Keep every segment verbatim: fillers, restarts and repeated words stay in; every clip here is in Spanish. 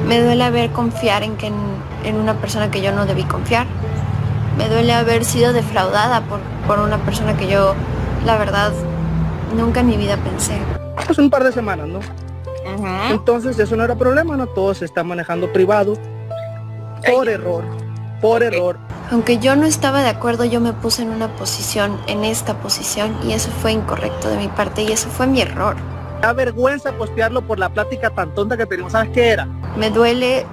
Me duele haber confiar en, que en, en una persona que yo no debí confiar. Me duele haber sido defraudada por, por una persona que yo, la verdad, nunca en mi vida pensé. Pues un par de semanas, ¿no? Uh-huh. Entonces eso no era problema, ¿no? Todo se está manejando privado. Por error, por Okay. error. Aunque yo no estaba de acuerdo, yo me puse en una posición, en esta posición, y eso fue incorrecto de mi parte, y eso fue mi error. Da vergüenza postearlo por la plática tan tonta que teníamos. ¿Sabes qué era? Me duele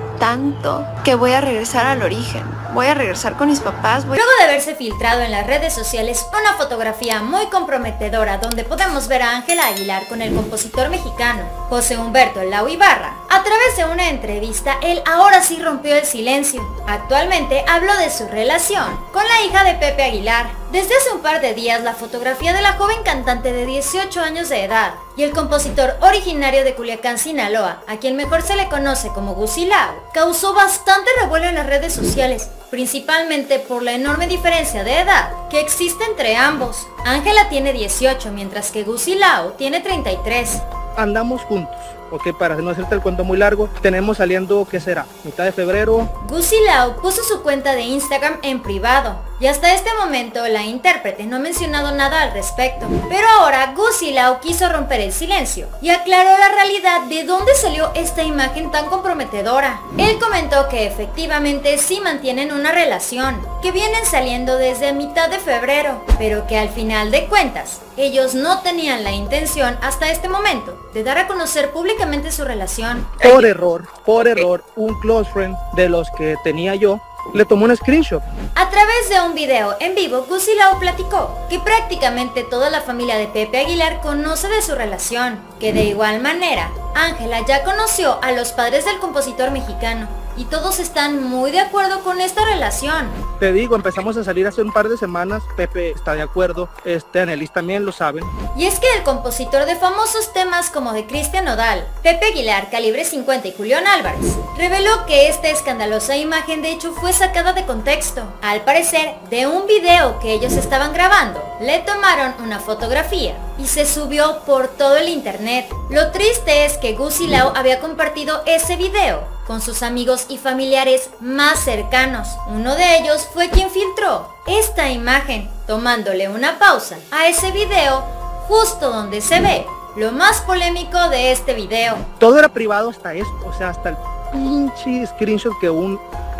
tanto que voy a regresar al origen. Voy a regresar con mis papás. Voy... Luego de haberse filtrado en las redes sociales una fotografía muy comprometedora donde podemos ver a Ángela Aguilar con el compositor mexicano José Humberto Lau Ibarra, a través de una entrevista él ahora sí rompió el silencio. Actualmente habló de su relación con la hija de Pepe Aguilar. Desde hace un par de días la fotografía de la joven cantante de dieciocho años de edad y el compositor originario de Culiacán, Sinaloa, a quien mejor se le conoce como Gusi Lau, causó bastante revuelo en las redes sociales, principalmente por la enorme diferencia de edad que existe entre ambos. Ángela tiene dieciocho, mientras que Gusi Lau tiene treinta y tres. Andamos juntos, ok, para no hacerte el cuento muy largo, tenemos saliendo, ¿qué será? Mitad de febrero. Gusi Lau puso su cuenta de Instagram en privado y hasta este momento la intérprete no ha mencionado nada al respecto. Pero ahora Gusi Lau quiso romper el silencio y aclaró la realidad de dónde salió esta imagen tan comprometedora. Él comentó que efectivamente sí mantienen una relación, que vienen saliendo desde mitad de febrero, pero que al final de cuentas ellos no tenían la intención hasta este momento de dar a conocer públicamente su relación. Por error, por error, un close friend de los que tenía yo le tomó un screenshot. A través de un video en vivo, Gusi Lau platicó que prácticamente toda la familia de Pepe Aguilar conoce de su relación, que de igual manera, Ángela ya conoció a los padres del compositor mexicano y todos están muy de acuerdo con esta relación. Te digo, empezamos a salir hace un par de semanas, Pepe está de acuerdo, este Anelis también lo saben. Y es que el compositor de famosos temas como de Cristian Nodal, Pepe Aguilar, Calibre cincuenta y Julián Álvarez, reveló que esta escandalosa imagen de hecho fue sacada de contexto. Al parecer, de un video que ellos estaban grabando, le tomaron una fotografía y se subió por todo el internet. Lo triste es que Gusi Lau había compartido ese video con sus amigos y familiares más cercanos. Uno de ellos fue quien filtró esta imagen, tomándole una pausa a ese video justo donde se ve lo más polémico de este video. Todo era privado hasta eso, o sea, hasta el pinche screenshot que un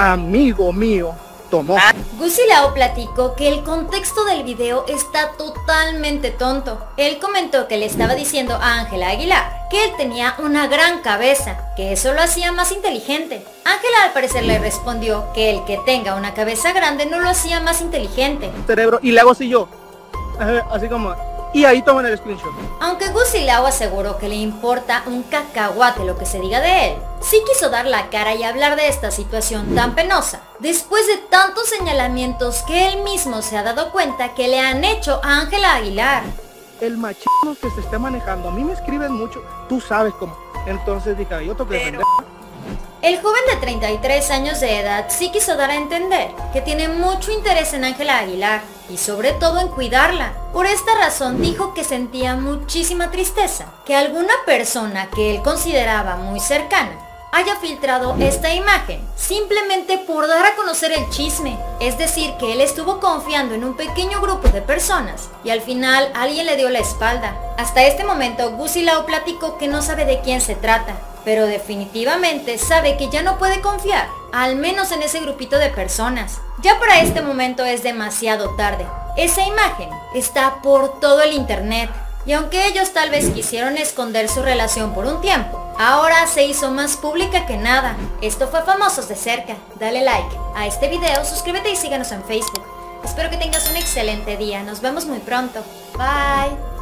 amigo mío tomó. Gusi Lau platicó que el contexto del video está totalmente tonto. Él comentó que le estaba diciendo a Ángela Aguilar que él tenía una gran cabeza, que eso lo hacía más inteligente. Ángela al parecer le respondió que el que tenga una cabeza grande no lo hacía más inteligente. Cerebro, y le hago así yo, así como, y ahí toman el screenshot. Aunque Gusi Lau aseguró que le importa un cacahuate lo que se diga de él, sí quiso dar la cara y hablar de esta situación tan penosa, después de tantos señalamientos que él mismo se ha dado cuenta que le han hecho a Ángela Aguilar. El machismo que se esté manejando, a mí me escriben mucho, tú sabes cómo, entonces dije, yo tengo que defender. El joven de treinta y tres años de edad sí quiso dar a entender que tiene mucho interés en Ángela Aguilar y sobre todo en cuidarla. Por esta razón dijo que sentía muchísima tristeza que alguna persona que él consideraba muy cercana haya filtrado esta imagen simplemente por dar a conocer el chisme. Es decir, que él estuvo confiando en un pequeño grupo de personas y al final alguien le dio la espalda. Hasta este momento Gusi Lau platicó que no sabe de quién se trata, pero definitivamente sabe que ya no puede confiar, al menos en ese grupito de personas. Ya para este momento es demasiado tarde. Esa imagen está por todo el internet. Y aunque ellos tal vez quisieron esconder su relación por un tiempo, ahora se hizo más pública que nada. Esto fue Famosos de Cerca. Dale like a este video, suscríbete y síganos en Facebook. Espero que tengas un excelente día. Nos vemos muy pronto. Bye.